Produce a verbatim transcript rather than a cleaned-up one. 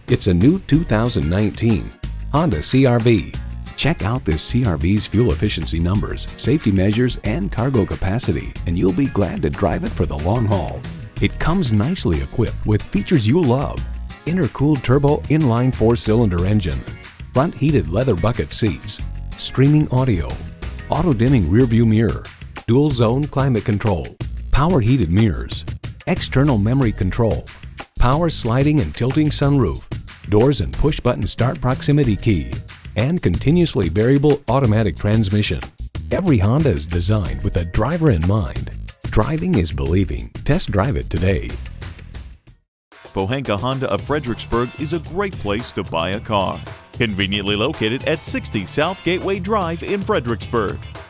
It's a new two thousand nineteen Honda C R V. Check out this C R V's fuel efficiency numbers, safety measures, and cargo capacity, and you'll be glad to drive it for the long haul. It comes nicely equipped with features you love: intercooled turbo inline four-cylinder engine, front heated leather bucket seats, streaming audio, auto-dimming rearview mirror, dual zone climate control, power heated mirrors, external memory control, power sliding and tilting sunroof, doors and push-button start proximity key, and continuously variable automatic transmission. Every Honda is designed with the driver in mind. Driving is believing. Test drive it today. Pohanka Honda of Fredericksburg is a great place to buy a car. Conveniently located at sixty South Gateway Drive in Fredericksburg.